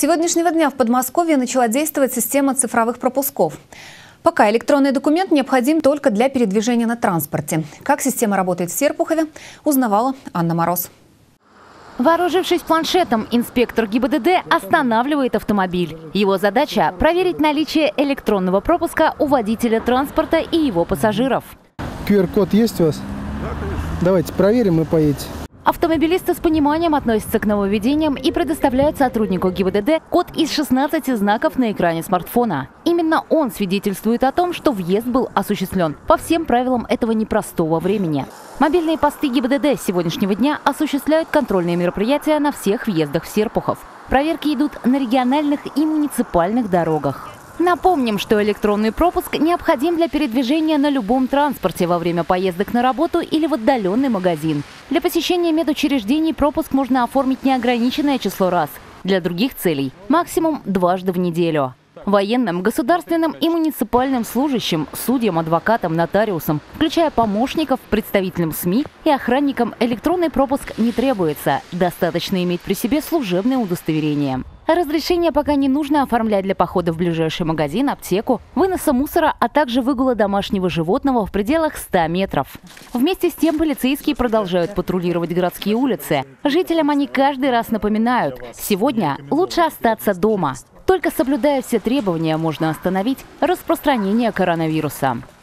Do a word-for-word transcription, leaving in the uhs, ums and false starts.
сегодняшнего дня в Подмосковье начала действовать система цифровых пропусков. Пока электронный документ необходим только для передвижения на транспорте. Как система работает в Серпухове, узнавала Анна Мороз. Вооружившись планшетом, инспектор ГИБДД останавливает автомобиль. Его задача – проверить наличие электронного пропуска у водителя транспорта и его пассажиров. ку эр код есть у вас? Да, конечно. Давайте проверим и поедете. Автомобилисты с пониманием относятся к нововведениям и предоставляют сотруднику ГИБДД код из шестнадцати знаков на экране смартфона. Именно он свидетельствует о том, что въезд был осуществлен по всем правилам этого непростого времени. Мобильные посты ГИБДД с сегодняшнего дня осуществляют контрольные мероприятия на всех въездах в Серпухов. Проверки идут на региональных и муниципальных дорогах. Напомним, что электронный пропуск необходим для передвижения на любом транспорте во время поездок на работу или в отдаленный магазин. Для посещения медучреждений пропуск можно оформить неограниченное число раз. Для других целей – максимум дважды в неделю. Военным, государственным и муниципальным служащим, судьям, адвокатам, нотариусам, включая помощников, представителям СМИ и охранникам, электронный пропуск не требуется. Достаточно иметь при себе служебное удостоверение. Разрешение пока не нужно оформлять для похода в ближайший магазин, аптеку, выноса мусора, а также выгула домашнего животного в пределах ста метров. Вместе с тем полицейские продолжают патрулировать городские улицы. Жителям они каждый раз напоминают – сегодня лучше остаться дома. Только соблюдая все требования, можно остановить распространение коронавируса.